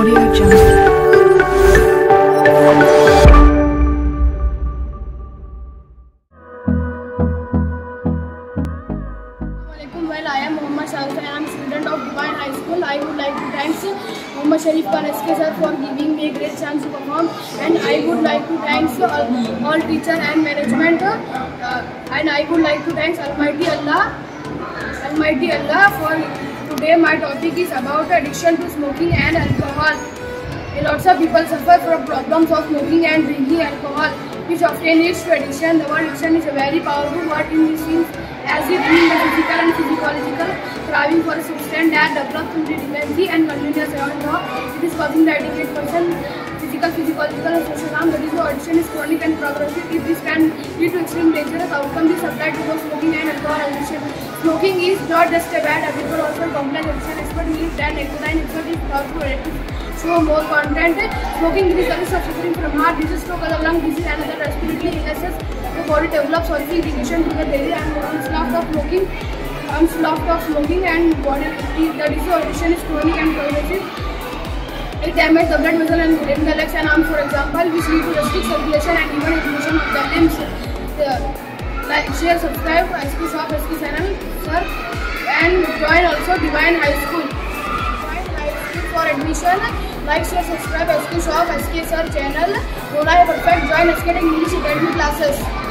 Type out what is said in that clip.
Audio Jungle. Well, I am Mohammad Shahrukh and I am a student of Divine High School. I would like to thank Mohammad Sharif Khan SK sir for giving me a great chance to perform, and I would like to thank all teacher and management, and I would like to thank Almighty Allah for today. My topic is about addiction to smoking and alcohol. Lots of people suffer from problems of smoking and drinking alcohol, which often leads to addiction. The word addiction is a very powerful word in this sense, as it means the physical and physiological craving for a substance that develops through dependency and continuous around law. It is causing the addicted person physical, physiological and social harm. That is why addiction is chronic and progressive. If this can lead to extreme dangerous outcomes, is applied to both smoking and alcohol addiction. Smoking is not just a bad habit but also a complex addiction. Expert believe that nicotine itself is powerful addictive. So more content. Smoking increases the risk of suffering from heart disease, stroke, lung disease and other respiratory illnesses. The body develops horrific irritation to the daily and onslaught of smoking and body. The disease of addiction is chronic and progressive. It damages the blood vessel and in the legs and arms, for example, which lead to restrict circulation and even inflammation of the limbs. Like, share, subscribe to SK Shop, SK channel, sir, and join also Divine High School. Divine High School for admission. Like, share, subscribe SK Shop, SK Sir channel. Rola hai perfect. Join SK English Academy classes.